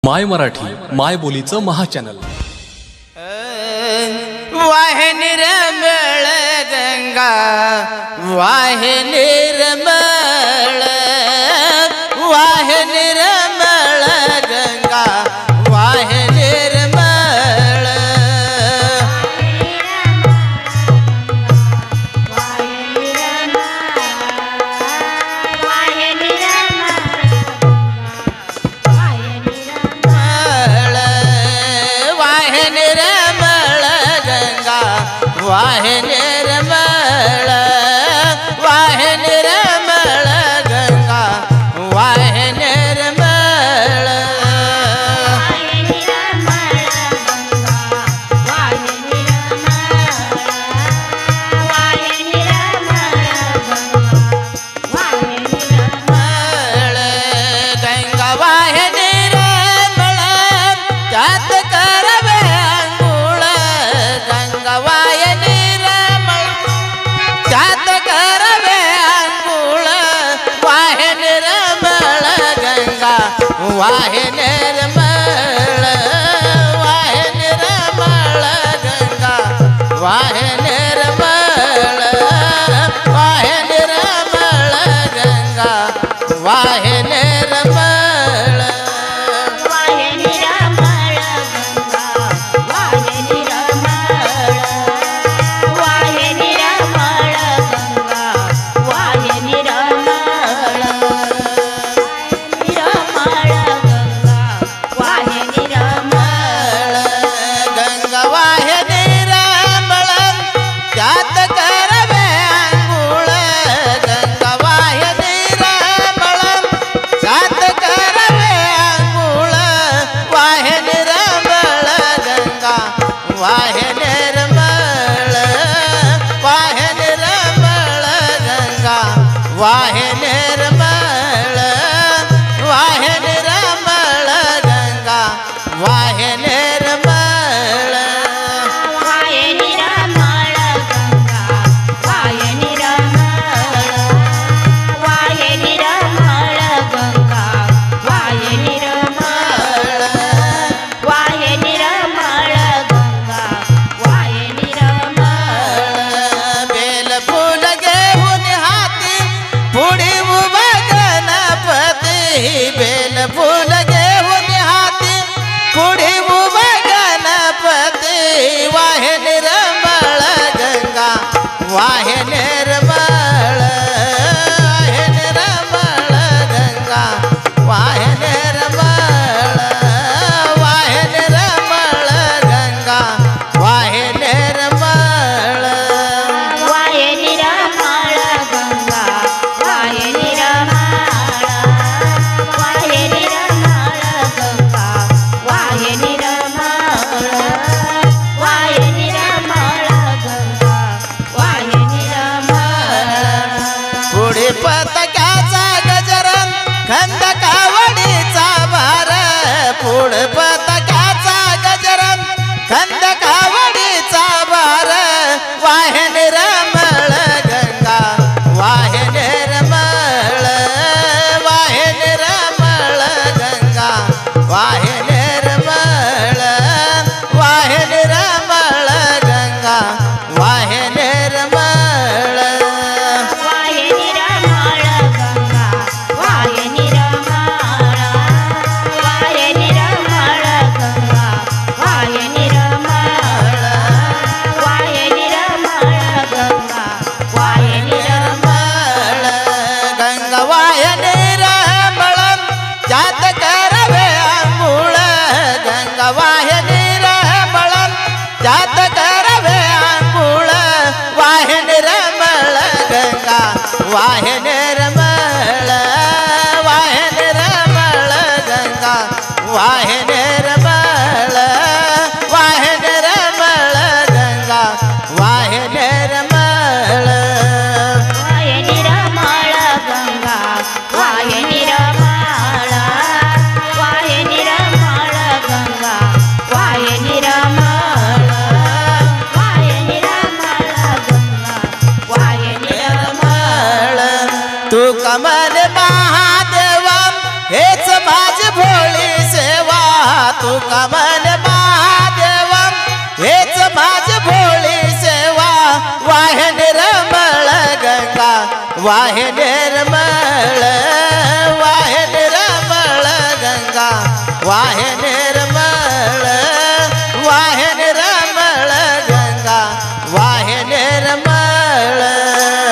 माय मराठी माय बोलीचं महाचॅनल। वाहे निर्मळ गंगा वाहे निर्मळ, वाहे निर्मळ गंगा वाहे निर्मळ, वाहे निर्मळ गंगा वाहे निर्मळ, वाहे निर्मळ गंगा वाहे निर्मळ, गंगा वाहे निर्मळ त्यात करवे अंघोळ, गंगा वाहे निर्मळ त्यात करवे अंघोळ, वाहे निर्मळ गंगा वाहे निर्मळ, वाहे निर्मळ गंगा वाहे निर्मळ, वाहे निर्मळ गंगा वाहे निर्मळ, वाहे निर्मळ गंगा वाहे निर्मळ, वाहे निर्मळ गंगा वाहे निर्मळ, निर्मळ गंगा वाहे निर्मळ, गंगा वाहे निर्मळ त्यात करवे अंघोळ, गंगा वाहे निर्मळ त्यात करवे अंघोळ, वाहे निर्मळ गंगा वाहे निर्मळ, वाहे निर्मळ गंगा वाहे निर्मळ, वाहे निर्मळ गंगा वाहे निर्मळ, वाहे निर्मळ गंगा वाहे निर्मळ, वाहे निर्मळ गंगा वाहे निर्मळ, वाहे निर्मळ गंगा वाहे निर्मळ, बेल फूल घेऊन हाती पुढे उभा गणपती, बेल फूल घेऊन हाती पुढे उभा गणपती, वाहे निर्मळ गंगा वाहे निर्मळ, वाहे निर्मळ गंगा वाहे निर्मळ, वाहे निर्मळ गंगा वाहे निर्मळ, वाहे निर्मळ गंगा वाहे निर्मळ, वाहे निर्मळ गंगा वाहे निर्मळ, वाहे निर्मळ गंगा वाहे निर्मळ, पुढे पताक्याचा गजरन खंद कावडीचा भार, पुढे पताक्याचा गजरन खंद कावडीचा भार, वाहे निर्मळ गंगा वाहे निर्मळ, वाहे निर्मळ गंगा वाहे निर्मळ, वाहे निर्मळ गंगा वाहे निर्मळ, वाहे निर्मळ गंगा वाहे निर्मळ, वाहे निर्मळ गंगा वाहे निर्मळ, वाहे निर्मळ गंगा वाहे निर्मळ, गंगा वाहे निर्मळ त्यात करवे अंघोळ, गंगा वाहे निर्मळ त्यात करवे अंघोळ, वाहे निर्मळ गंगा वाहे निर्मळ, वाहे निर्मळ गंगा वाहे निर्मळ, वाहे निर्मळ गंगा वाहे निर्मळ, वाहे निर्मळ गंगा वाहे निर्मळ, वाहे निर्मळ गंगा वाहे निर्मळ, वाहे निर्मळ गंगा वाहे निर्मळ, तू कमल महादेवा हेच माझी भोळी सेवा, तू कमल महादेव हेच माझी भोळी सेवा वाहे निर्मळ गंगा वाहे निर्मळ वाहे निर्मळ गंगा वाहे निर्मळ वाहे निर्मळ गंगा वाहे निर्मळ